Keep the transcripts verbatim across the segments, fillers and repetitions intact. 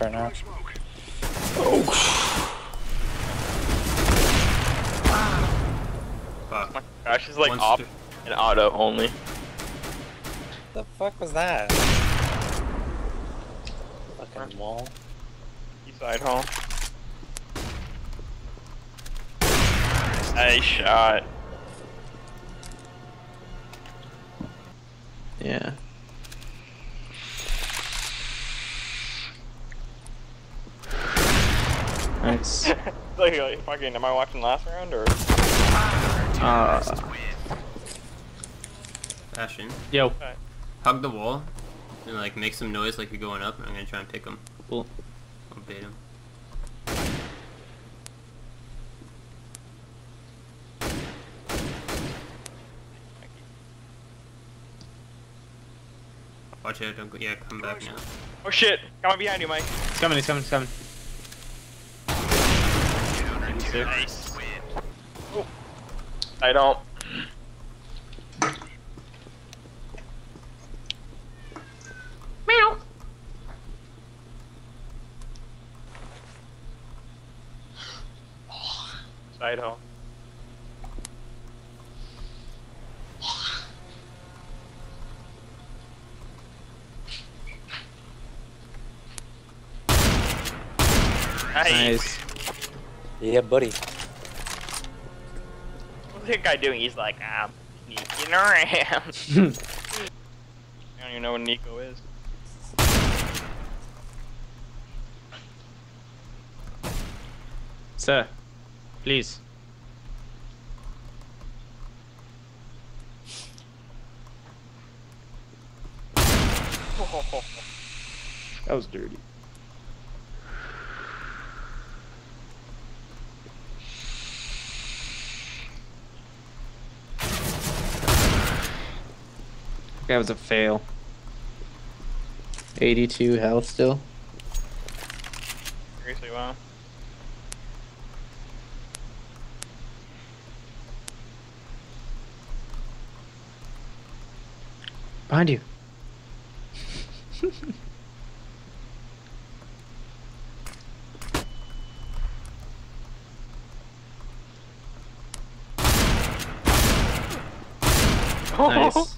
right now. Oh. Fuck. My gosh, it's like One op st- and auto only. The fuck was that? Fucking wall. East side home. Nice shot. Yeah. Nice. like, like, fucking, am I watching last round or? Uh, Bastion. yo. Okay. Hug the wall and like make some noise like you're going up. I'm gonna try and pick him. Cool. I'll bait him. Watch out, don't go. Yeah, come back now. Oh shit! Coming behind you, Mike. It's coming, it's coming, it's coming. Nice. Oh. I don't. Meow. Side home. Nice. Nice. Yeah, buddy. What's that guy doing? He's like, ah, I'm sneaking around. I don't even know what Nico is. Sir, please. That was dirty. That was a fail. eighty-two health still. Seriously, wow. Behind you. Nice.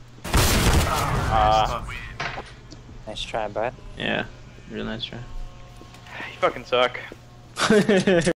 Uh, Nice try, bud. Yeah, real nice try. you fucking suck.